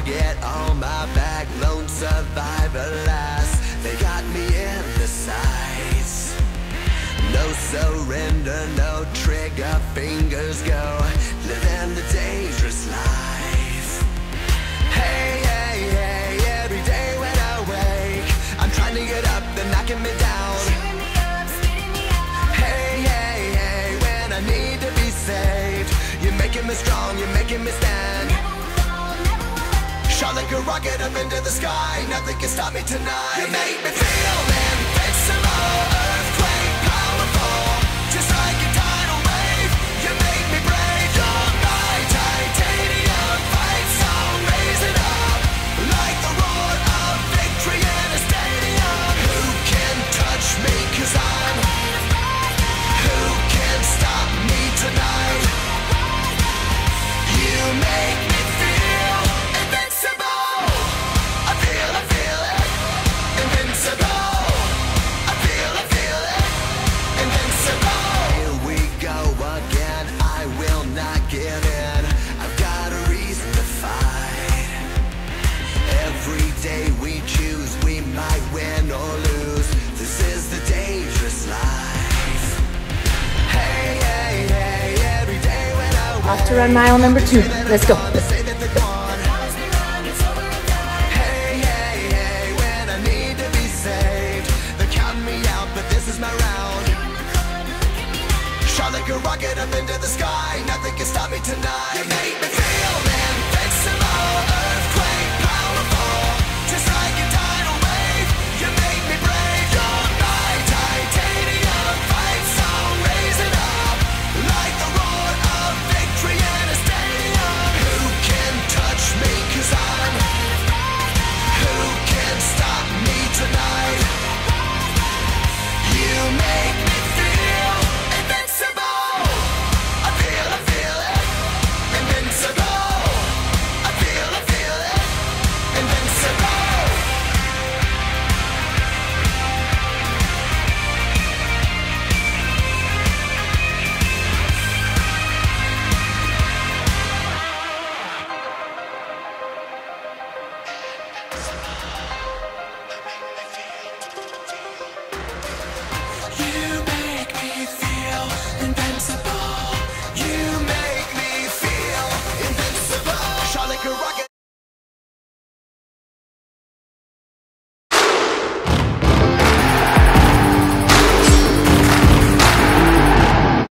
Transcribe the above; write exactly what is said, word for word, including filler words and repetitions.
target on my back, lone survivor last. They got me in the sights. No surrender, no trigger, fingers go, living the dangerous life. Hey, hey, hey, every day when I wake, I'm trying to get up, they're knocking me down. Hey, hey, hey, when I need to be saved, you're making me strong, you're making me stand. Shot like a rocket up into the sky, nothing can stop me tonight. You make me feel invincible, earthquake powerful, just like a tidal wave. You make me brave, you're my titanium fight song. Raise it up like the roar of victory in a stadium. Who can touch me, cause I'm who can stop me tonight? You make me feel invincible. I feel, I feel it, invincible. I feel, I feel it, invincible. Here we go again, I will not give in. I've got a reason to fight. Every day we choose, we might win or lose. This is the dangerous life. Hey, hey, hey, every day when I wake, Off to run mile number two. Let's go. say that they're gone. Hey, hey, hey, when I need to be saved, they're counting me out, but this is my round. Shot like a rocket up into the sky, nothing can stop me tonight.